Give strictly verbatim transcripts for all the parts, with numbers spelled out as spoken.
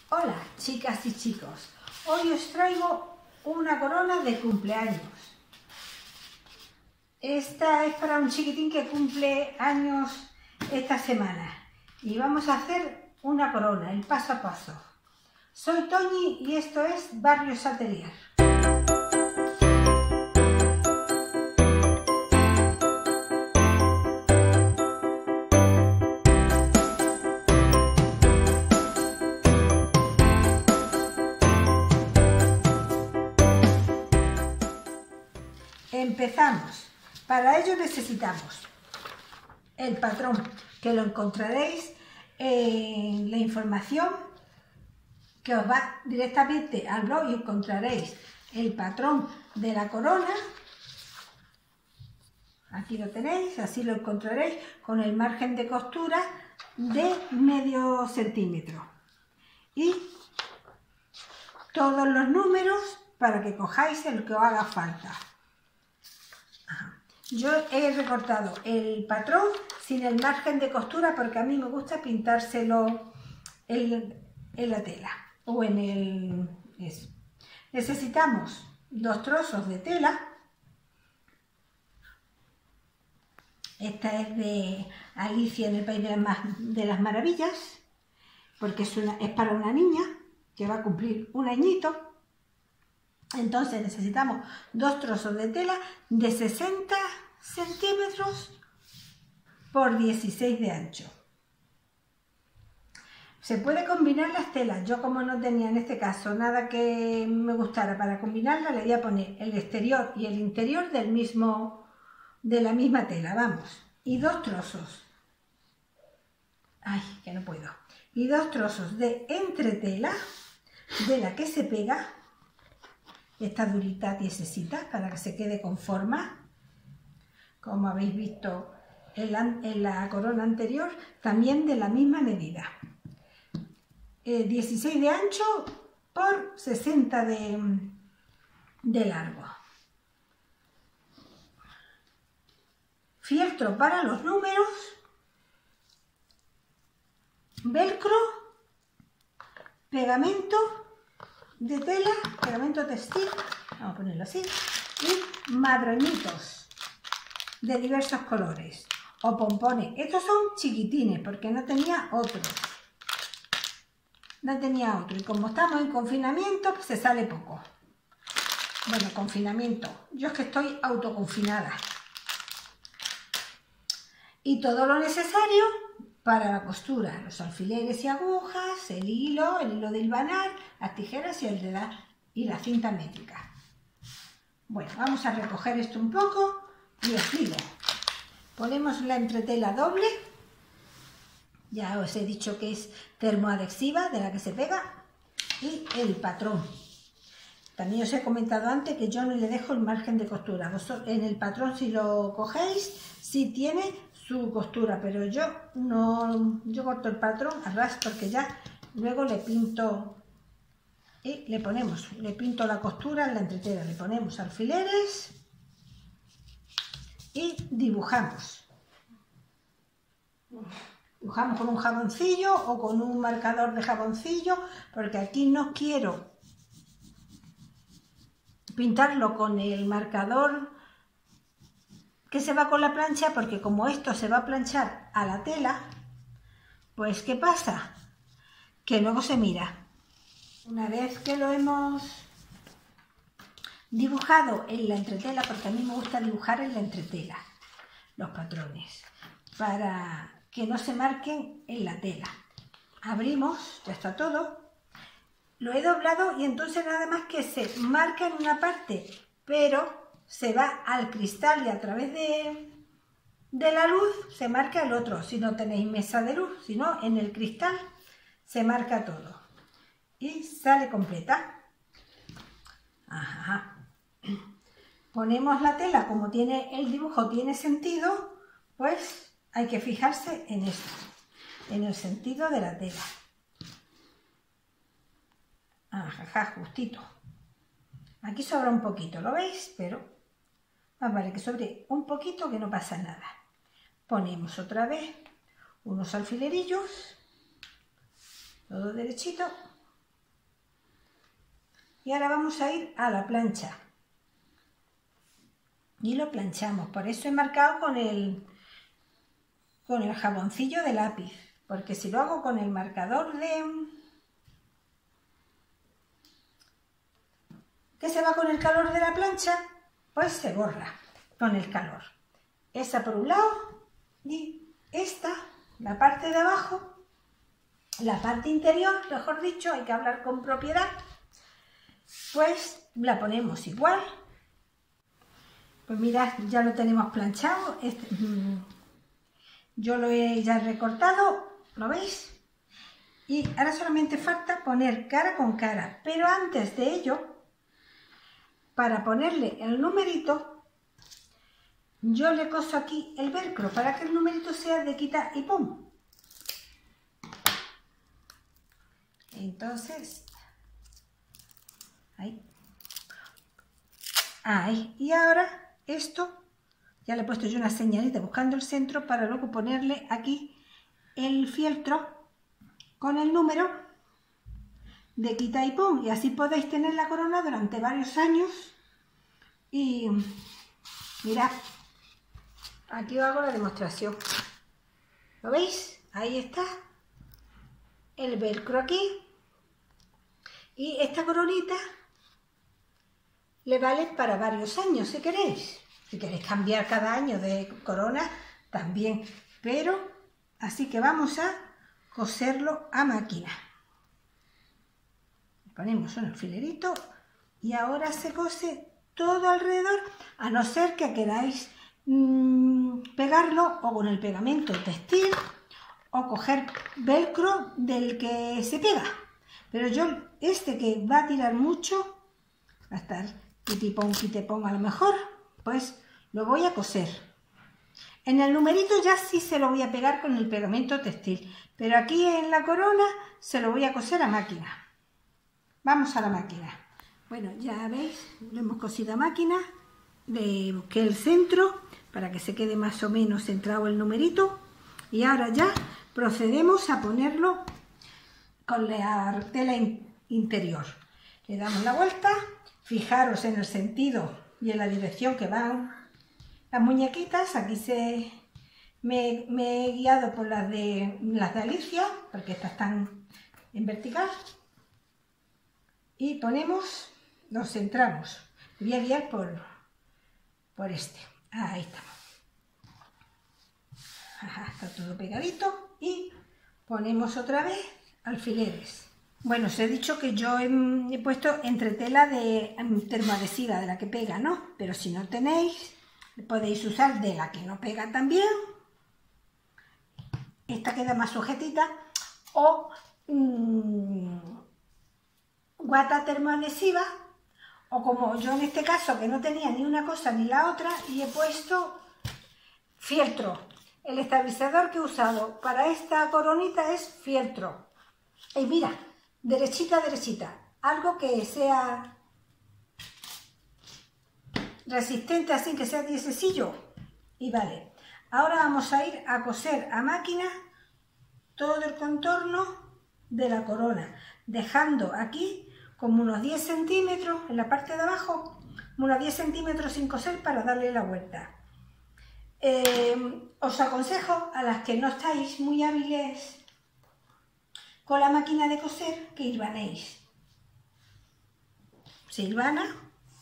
Hola chicas y chicos, hoy os traigo una corona de cumpleaños. Esta es para un chiquitín que cumple años esta semana y vamos a hacer una corona, el paso a paso. Soy Toñi y esto es Barrios Atelier. Empezamos. Para ello necesitamos el patrón, que lo encontraréis en la información que os va directamente al blog y encontraréis el patrón de la corona. Aquí lo tenéis, así lo encontraréis con el margen de costura de medio centímetro y todos los números para que cojáis el que os haga falta. Yo he recortado el patrón sin el margen de costura porque a mí me gusta pintárselo en, en la tela o en el... Eso. Necesitamos dos trozos de tela. Esta es de Alicia en el País de las, de las Maravillas, porque es, una, es para una niña que va a cumplir un añito. Entonces necesitamos dos trozos de tela de sesenta centímetros por dieciséis de ancho. Se puede combinar las telas. Yo, como no tenía en este caso nada que me gustara para combinarla, le voy a poner el exterior y el interior del mismo, de la misma tela, vamos. Y dos trozos. Ay, que no puedo. Y dos trozos de entretela, de la que se pega. Esta durita tiesecita para que se quede con forma, como habéis visto en la, en la corona anterior, también de la misma medida. Eh, dieciséis de ancho por sesenta de, de largo. Fieltro para los números, velcro, pegamento de tela, pegamento textil, vamos a ponerlo así, y madroñitos de diversos colores o pompones. Estos son chiquitines porque no tenía otro, no tenía otro y como estamos en confinamiento pues se sale poco. Bueno, confinamiento, yo es que estoy autoconfinada. Y todo lo necesario para la costura, los alfileres y agujas, el hilo, el hilo de hilvanar, las tijeras y, el de la, y la cinta métrica. Bueno, vamos a recoger esto un poco y os digo. Ponemos la entretela doble, ya os he dicho que es termoadhesiva, de la que se pega, y el patrón. También os he comentado antes que yo no le dejo el margen de costura. En el patrón, si lo cogéis, sí tiene su costura, pero yo no, yo corto el patrón a ras porque ya luego le pinto y le ponemos, le pinto la costura en la entretela, le ponemos alfileres y dibujamos. Dibujamos con un jaboncillo o con un marcador de jaboncillo, porque aquí no quiero pintarlo con el marcador que se va con la plancha, porque como esto se va a planchar a la tela, pues ¿qué pasa? Que luego se mira. Una vez que lo hemos dibujado en la entretela, porque a mí me gusta dibujar en la entretela los patrones, para que no se marquen en la tela. Abrimos, ya está todo. Lo he doblado y entonces nada más que se marca en una parte, pero se va al cristal y a través de, de la luz se marca el otro, si no tenéis mesa de luz, si no, en el cristal se marca todo y sale completa. Ajá. Ponemos la tela, como tiene el dibujo tiene sentido, pues hay que fijarse en esto, en el sentido de la tela. Ajá, justito. Aquí sobra un poquito, ¿lo veis? Pero más vale que sobre un poquito, que no pasa nada. Ponemos otra vez unos alfilerillos, todo derechito, Y ahora vamos a ir a la plancha. Y lo planchamos. Por eso he marcado con el, con el jaboncillo de lápiz. Porque si lo hago con el marcador de... que se va con el calor de la plancha, pues se borra con el calor. Esa por un lado y esta, la parte de abajo, la parte interior, mejor dicho, hay que hablar con propiedad, pues la ponemos igual. Pues mirad, ya lo tenemos planchado. Este, yo lo he ya recortado, ¿lo veis? Y ahora solamente falta poner cara con cara, pero antes de ello, para ponerle el numerito, yo le coso aquí el velcro para que el numerito sea de quita y pum. Entonces, ahí. Ahí. Y ahora esto, ya le he puesto yo una señalita buscando el centro para luego ponerle aquí el fieltro con el número de quita y pon, y así podéis tener la corona durante varios años. Y mirad, aquí os hago la demostración. ¿Lo veis? Ahí está el velcro aquí, y esta coronita le vale para varios años si queréis. Si queréis cambiar cada año de corona también, pero así que vamos a coserlo a máquina. Ponemos un alfilerito y ahora se cose todo alrededor, a no ser que queráis mmm, pegarlo o con el pegamento textil o coger velcro del que se pega. Pero yo, este que va a tirar mucho, va a estar pitipón, pitepón a lo mejor, pues lo voy a coser. En el numerito ya sí se lo voy a pegar con el pegamento textil, pero aquí en la corona se lo voy a coser a máquina. Vamos a la máquina. Bueno, ya veis, lo hemos cosido a máquina, le busqué el centro para que se quede más o menos centrado el numerito, y ahora ya procedemos a ponerlo con la tela interior. Le damos la vuelta, fijaros en el sentido y en la dirección que van las muñequitas. Aquí se, me, me he guiado por las de, las de Alicia, porque estas están en vertical. Y ponemos, nos centramos. Voy a guiar por, por este. Ahí estamos. Ajá, está todo pegadito. Y ponemos otra vez alfileres. Bueno, os he dicho que yo he, he puesto entre tela de termoadhesiva, de la que pega, ¿no? Pero si no tenéis, podéis usar de la que no pega también. Esta queda más sujetita. O mmm, guata termoadhesiva, o como yo en este caso, que no tenía ni una cosa ni la otra, y he puesto fieltro. El estabilizador que he usado para esta coronita es fieltro. Y mira, derechita, derechita, algo que sea resistente, así que sea diésecillo. Y vale, ahora vamos a ir a coser a máquina todo el contorno de la corona, dejando aquí como unos diez centímetros en la parte de abajo, unos diez centímetros sin coser para darle la vuelta. Eh, os aconsejo a las que no estáis muy hábiles con la máquina de coser que hilvanéis. Se hilvana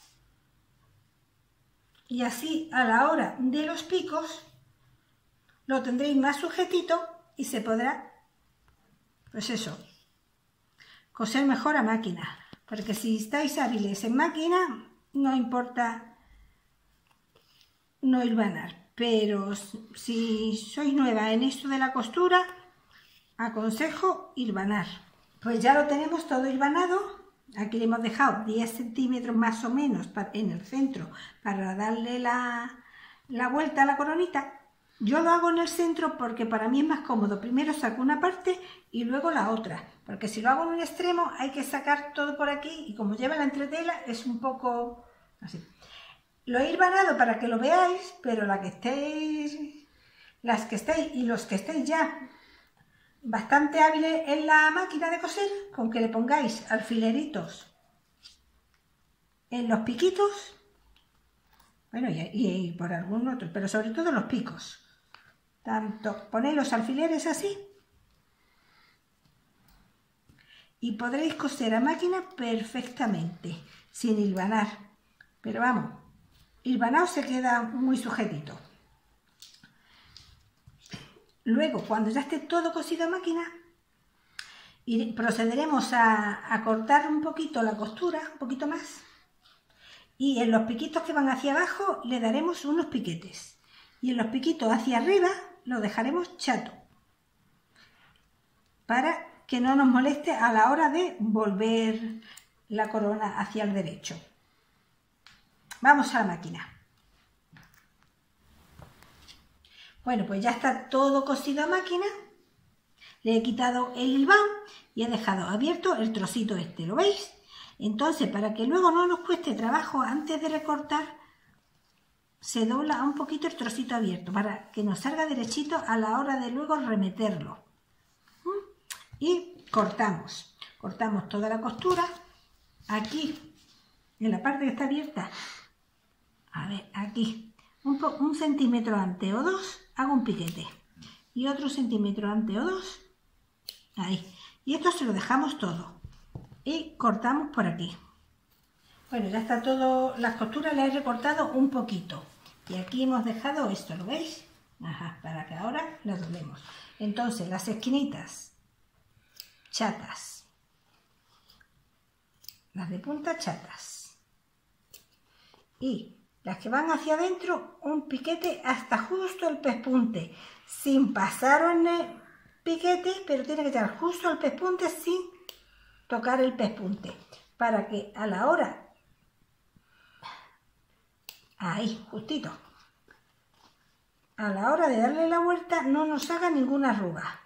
y así a la hora de los picos lo tendréis más sujetito y se podrá, pues eso, coser mejor a máquina. Porque si estáis hábiles en máquina, no importa no hilvanar. Pero si sois nueva en esto de la costura, aconsejo hilvanar. Pues ya lo tenemos todo hilvanado. Aquí le hemos dejado diez centímetros más o menos en el centro para darle la, la vuelta a la coronita. Yo lo hago en el centro porque para mí es más cómodo. Primero saco una parte y luego la otra. Porque si lo hago en un extremo hay que sacar todo por aquí y como lleva la entretela es un poco así. Lo he hilvanado para que lo veáis, pero la que estéis, las que estéis y los que estéis ya bastante hábiles en la máquina de coser, con que le pongáis alfileritos en los piquitos, bueno, y, y por algún otro, pero sobre todo los picos. Tanto ponéis los alfileres así y podréis coser a máquina perfectamente, sin hilvanar. Pero vamos, hilvanado se queda muy sujetito. Luego, cuando ya esté todo cosido a máquina, y procederemos a, a cortar un poquito la costura, un poquito más, y en los piquitos que van hacia abajo le daremos unos piquetes, y en los piquitos hacia arriba lo dejaremos chato, para que no nos moleste a la hora de volver la corona hacia el derecho. Vamos a la máquina. Bueno, pues ya está todo cosido a máquina. Le he quitado el hilván y he dejado abierto el trocito este, ¿lo veis? Entonces, para que luego no nos cueste trabajo antes de recortar, se dobla un poquito el trocito abierto para que nos salga derechito a la hora de luego remeterlo. Y cortamos. Cortamos toda la costura. Aquí, en la parte que está abierta, a ver, aquí, un, po un centímetro antes o dos, hago un piquete. Y otro centímetro antes o dos, ahí. Y esto se lo dejamos todo. Y cortamos por aquí. Bueno, ya está todo, las costuras las he recortado un poquito. Y aquí hemos dejado esto, ¿lo veis? Ajá, para que ahora las doblemos. Entonces, las esquinitas chatas. Las de punta chatas. Y las que van hacia adentro, un piquete hasta justo el pespunte. Sin pasar en el piquete, pero tiene que estar justo el pespunte sin tocar el pespunte. Para que a la hora... Ahí, justito. A la hora de darle la vuelta no nos haga ninguna arruga.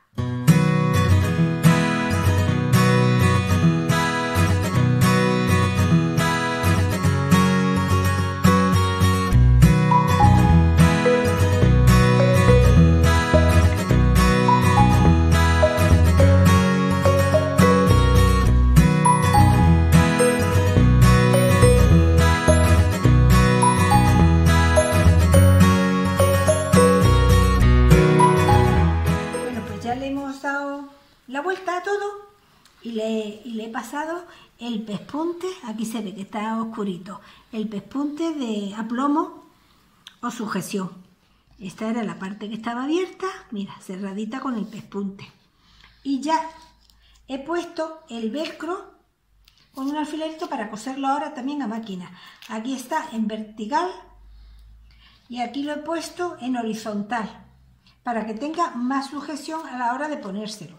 La vuelta a todo y le, y le he pasado el pespunte, aquí se ve que está oscurito, el pespunte de aplomo o sujeción. Esta era la parte que estaba abierta, mira, cerradita con el pespunte. Y ya he puesto el velcro con un alfilerito para coserlo ahora también a máquina. Aquí está en vertical y aquí lo he puesto en horizontal para que tenga más sujeción a la hora de ponérselo.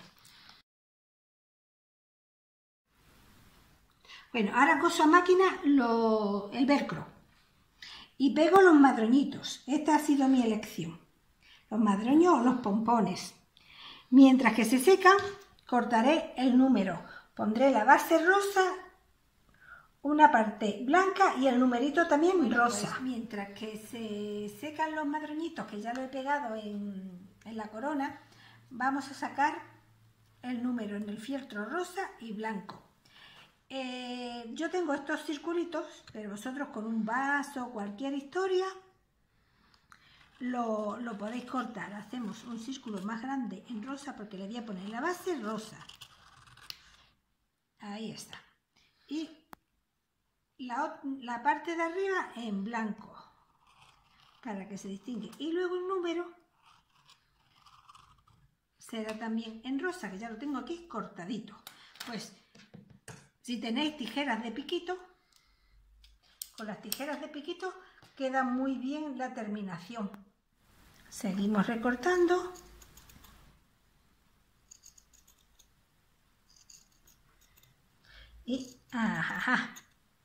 Bueno, ahora coso a máquina lo, el velcro y pego los madroñitos. Esta ha sido mi elección. Los madroños o los pompones. Mientras que se secan, cortaré el número. Pondré la base rosa, una parte blanca y el numerito también bueno, rosa. Pues, mientras que se secan los madroñitos, que ya lo he pegado en, en la corona, vamos a sacar el número en el fieltro rosa y blanco. Eh, yo tengo estos circulitos, pero vosotros con un vaso o cualquier historia lo, lo podéis cortar. Hacemos un círculo más grande en rosa porque le voy a poner la base rosa. Ahí está. Y la, la parte de arriba en blanco para que se distingue. Y luego el número será también en rosa, que ya lo tengo aquí cortadito. Pues si tenéis tijeras de piquito, con las tijeras de piquito queda muy bien la terminación. Seguimos recortando. Y ajá,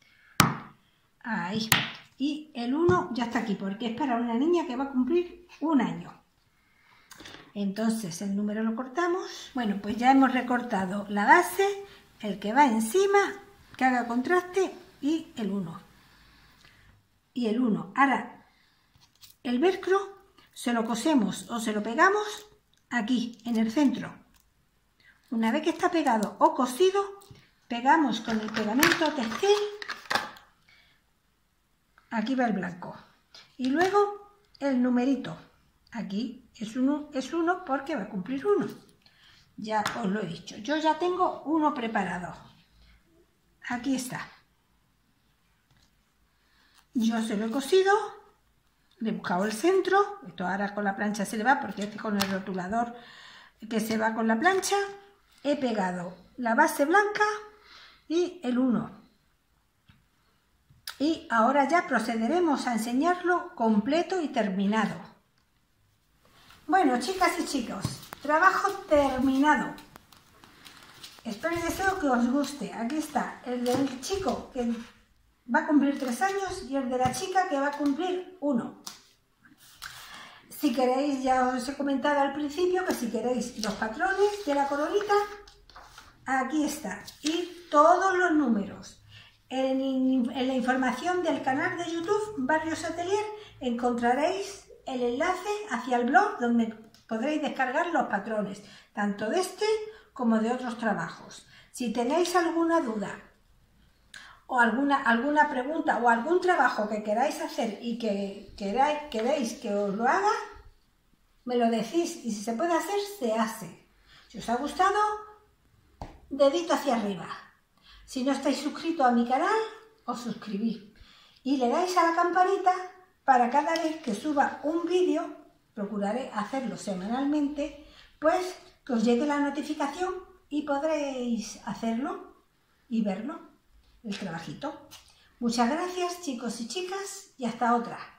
ahí. Y el uno ya está aquí porque es para una niña que va a cumplir un año. Entonces el número lo cortamos. Bueno, pues ya hemos recortado la base, el que va encima, que haga contraste, y el uno. Y el uno. Ahora, el velcro se lo cosemos o se lo pegamos aquí, en el centro. Una vez que está pegado o cosido, pegamos con el pegamento textil aquí va el blanco. Y luego el numerito. Aquí es uno, es uno porque va a cumplir uno. Ya os lo he dicho. Yo ya tengo uno preparado. Aquí está. Yo se lo he cosido. Le he buscado el centro. Esto ahora con la plancha se le va porque este con el rotulador que se va con la plancha. He pegado la base blanca y el uno. Y ahora ya procederemos a enseñarlo completo y terminado. Bueno, chicas y chicos, trabajo terminado. Espero y deseo que os guste. Aquí está el del chico que va a cumplir tres años y el de la chica que va a cumplir uno. Si queréis, ya os he comentado al principio que si queréis los patrones de la coronita, aquí está. Y todos los números. En, en la información del canal de YouTube Barrios Atelier encontraréis el enlace hacia el blog donde podréis descargar los patrones, tanto de este como de otros trabajos. Si tenéis alguna duda o alguna, alguna pregunta o algún trabajo que queráis hacer y que queráis, queréis que os lo haga, me lo decís y si se puede hacer, se hace. Si os ha gustado, dedito hacia arriba. Si no estáis suscritos a mi canal, os suscribís y le dais a la campanita para cada vez que suba un vídeo, procuraré hacerlo semanalmente, pues que os llegue la notificación y podréis hacerlo y verlo, el trabajito. Muchas gracias, chicos y chicas, y hasta otra.